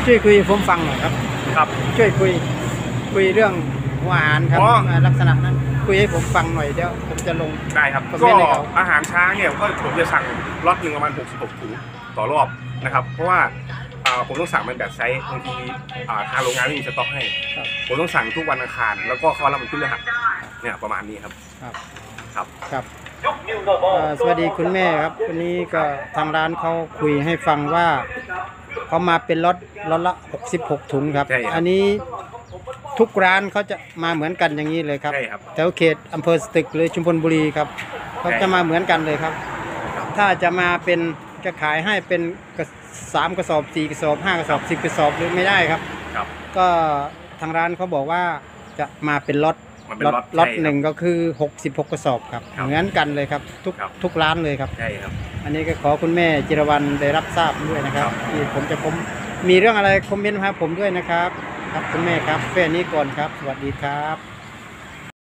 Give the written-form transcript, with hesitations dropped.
ช่วยคุยผมฟังหน่อยครับครับช่วยคุยเรื่องหัวอาหารครับลักษณะนั้นคุยให้ผมฟังหน่อยเดี๋ยวผมจะลงได้ครับก็อาหารช้างเนี่ยก็ผมจะสั่งล็อตหนึ่งประมาณ66 ถุงต่อรอบนะครับเพราะว่าผมต้องสั่งเป็นแบบไซส์บางทีทางโรงงานไม่มีสต็อกให้ผมต้องสั่งทุกวันอังคารแล้วก็เขารับมันพฤหัสเนี่ยประมาณนี้ครับครับสวัสดีคุณแม่ครับวันนี้ก็ทางร้านเขาคุยให้ฟังว่าเขามาเป็นล็อตละ66 ถุงครับอันนี้ทุกร้านเขาจะมาเหมือนกันอย่างนี้เลยครับแถวเขตอำเภอสตึกหรือชุมพลบุรีครับเขาจะมาเหมือนกันเลยครับถ้าจะมาเป็นจะขายให้เป็น3 กระสอบ4 กระสอบ5 กระสอบ10 กระสอบหรือไม่ได้ครับก็ทางร้านเขาบอกว่าจะมาเป็นล็อตหนึ่งก็คือ66 กระสอบครับเหมือนกันเลยครับทุกร้านเลยครับอันนี้ก็ขอคุณแม่จิรวรรณได้รับทราบด้วยนะครับที่ผมมีเรื่องอะไรคอมเมนต์มาผมด้วยนะครับครับคุณแม่ครับแค่นี้ก่อนครับสวัสดีครับ